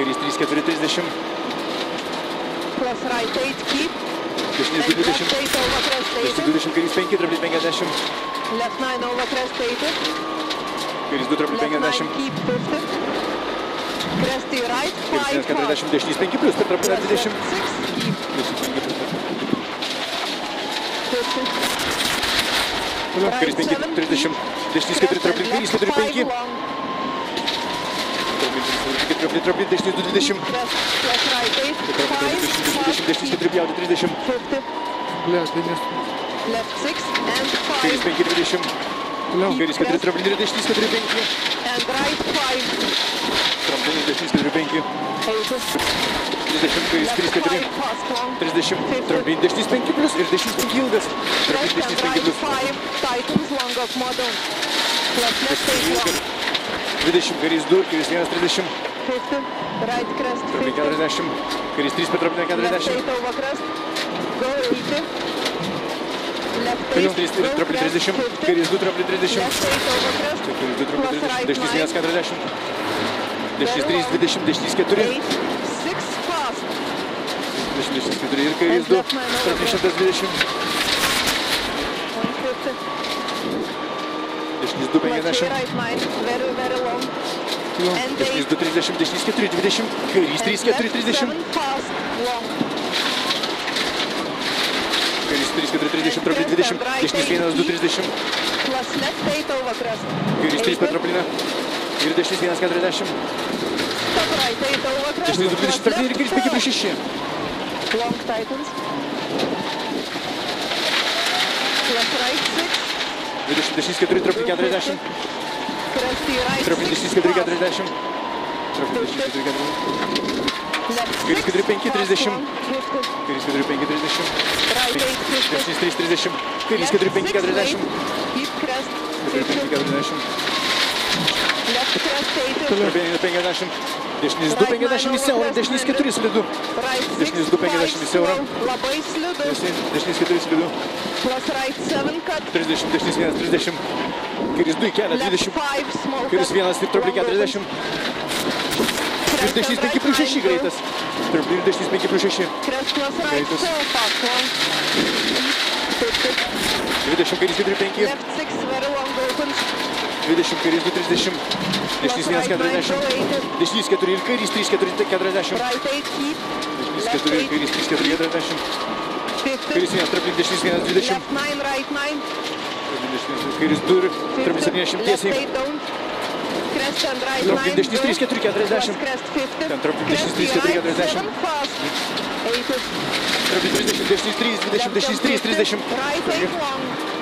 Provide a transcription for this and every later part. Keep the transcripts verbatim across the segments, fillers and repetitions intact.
Kairys trys keturi trisdešimt. Plus right eight, keep. Dešinės du dvidešimt. Left eight over crest Dešinės eight. dvidešimt, Kairys penki, traplis penkiasdešimt. Left nine over crest eight. Kairys du, traplis Left nine, penkiasdešimt. keep fifty. Crest į right, Kairys five, vienas keturiasdešimt, dešinės penki plius, per traplinę Left dvidešimt. six, keep fifty. Kairys penki trisdešimt, dešinės keturi, traplis Kairys keturi penki. Traplis, traplis, dešinės du dvidešimt. Crest plus right eight, five, dvidešimt, dešinės keturi pjauti trisdešimt. fifty. Left six and Kairys five. penki dvidešimt. Kairys keturi, traplis dešinės keturi penki. And right five. Traplis dešinės keturi penki. Eight. trisdešimt, Kairys trys Left keturi. five, fast long. trisdešimt, traplis dešinės penki plius ir dešinės penki ilgas. Traplis Crest and dešinės penki right plius. five, tightens long of model. Plus left eight long. dvidešimt, Kairys du, Kairys vienas trisdešimt. fifty. Right crest Traplis fifty. keturiasdešimt. Kairys trys per traplinę Left keturiasdešimt. eight over crest. Go eighty. Left Kairys eight, trys, go traplis crest trisdešimt. fifty. Kairys du, traplis trisdešimt. Left eight over crest. Kairys du, traplis Plus trisdešimt. right Dešinės nine. vienas keturiasdešimt. Dešinės trys dvidešimt, dešinės keturi. Eight. Six fast. Dešinės keturi ir Kairys du. Traplis šimtas dvidešimt. one fifty. Dešinės du Plačiai penkiasdešimt. right nine. Very, very long. And Dešinės eight. du trisdešimt, dešinės keturi dvidešimt. Kairys trys keturi trisdešimt. Seven fast long. Kairys trys keturi trisdešimt, traplis dvidešimt. Dešinės vienas du trisdešimt. Plus left eight over crest. Kairys trys per traplinę. Ir dešinės vienas keturiasdešimt. Stop right eight over crest. Dešinės du dvidešimt, traplinė ir Kairys penki plius šeši. Long tightens. Plus right six. dvidešimt, dešinės keturi, traplis keturiasdešimt. Crest į right Traplis six. dešinės keturi keturiasdešimt. Traplis dešinės keturi keturiasdešimt. Left Kairys six. keturi penki trisdešimt. Fast long. fifty. Kairys keturi penki trisdešimt. Right eight fifty. Dešinės trys trisdešimt. Kairys keturi penki keturiasdešimt. Keep crest. keturi penki keturiasdešimt. Left crest eighty. Traplis penkiasdešimt. Dešinės du penkiasdešimt į siaurą. Dešinės keturi slidu. Right six. Dešinės du penkiasdešimt į siaurą. Labai slidu. Dešinės keturi slidu. Plus right seven cut. trisdešimt, dešinės vienas trisdešimt. Kairys du į kelią Left dvidešimt. five small Kairys cut. vienas ir traplis keturiasdešimt. Ir dešinės penki plius šeši greitas. Traplis ir dešinės penki plius šeši. Crest plus right Greitas. four fast long. fifty. dvidešimt, Kairys keturi penki. Left six very long open. dvidešimt, Kairys du trisdešimt. Dešinės vienas keturiasdešimt. Dešinės keturi ir Kairys trys keturi keturiasdešimt. Right eight keep. Dešinės keturi ir Kairys trys keturi keturiasdešimt. fifty. Kairys vienas, traplis dešinės vienas dvidešimt. Left nine, right nine. Kairys du ir traplis septyniasdešimt Left tiesiai. eight down. Crest and right Traplis nine. dešinės trys keturi keturiasdešimt. Plus crest fifty. Ten traplis dešinės Crest trys į keturi right keturiasdešimt. seven fast. eighty. Traplis trisdešimt, dešinės trys dvidešimt, dešinės trys trisdešimt. Right eight long.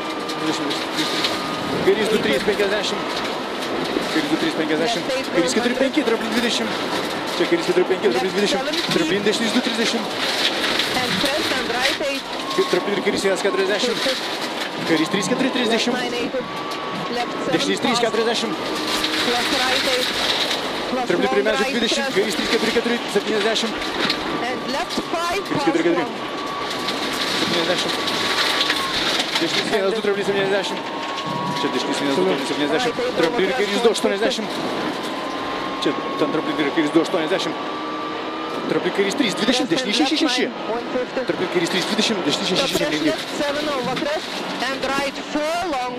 Kairys du trys penkiasdešimt. Kairys du trys penkiasdešimt. Kairys keturi penki, traplis dvidešimt. Čia Kairys keturi penki, traplis dvidešimt. Traplis dešinės du trisdešimt. And crest and right eight. Traplis ir Kairys vienas keturiasdešimt. Kairys trys keturi trisdešimt. nine eighty. Left seven Dešinės trys fast. keturiasdešimt. Plus right eight. Plus Traplis long prie medžio right dvidešimt. crest. Kairys trys keturi keturi septyniasdešimt. And left five Kairys fast keturi keturi. long. septyniasdešimt. Dešinės vienas du traplis septyniasdešimt. Čia dešinės vienas du traplis septyniasdešimt. Traplis ir Kairys du aštuoniasdešimt. Čia ten traplis ir Kairys du aštuoniasdešimt. Traplis Kairys trys dvidešimt, dešinės šeši šeši. one fifty. Traplis Kairys trys dvidešimt, dešinės šeši šeši. Press left seven over crest and right four long.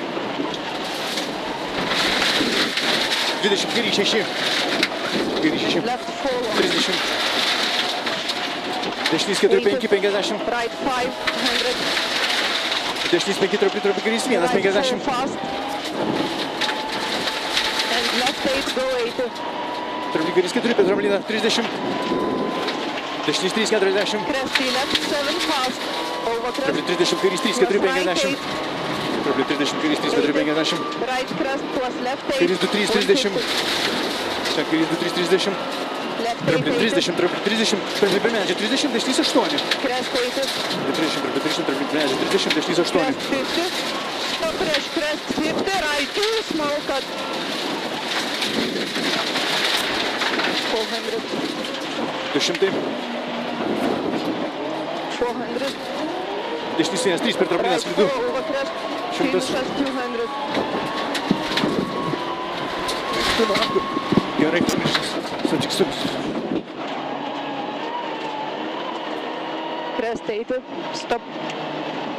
dvidešimt, Kairys šeši. Kairys šeši. Left four long. trisdešimt. Dešinės keturi penki penkiasdešimt. Right five hundred. Dešinės penki traplis traplis Kairys vienas Right four penkiasdešimt. fast. And left eight go eighty. Traplis Kairys keturi per trampliną trisdešimt. Dešinės trys keturiasdešimt. Crest į left seven fast. Over crest. Traplis trisdešimt, Kairys trys keturi penkiasdešimt. Traplis trisdešimt, Kairys trys keturi penkiasdešimt. Right crest plus left eight. Kairys du trys trisdešimt. Čia Kairys du trys trisdešimt. Left eight Traplis eighty. trisdešimt, traplis trisdešimt. Traplis per medžią trisdešimt, dešinės aštuoni. Crest eighty. trisdešimt, traplis trisdešimt, traplis per medžią trisdešimt, dešinės aštuoni. Crest fifty. Stop prieš crest fifty. Right two small cut. four hundred. du šimtai. four hundred. Dešinės vienas trys per trapliną Right sklidu. four over crest. Šimtas. Finishes two hundred. Gerai, finišas. Sačiks, Presti eiti. Stop.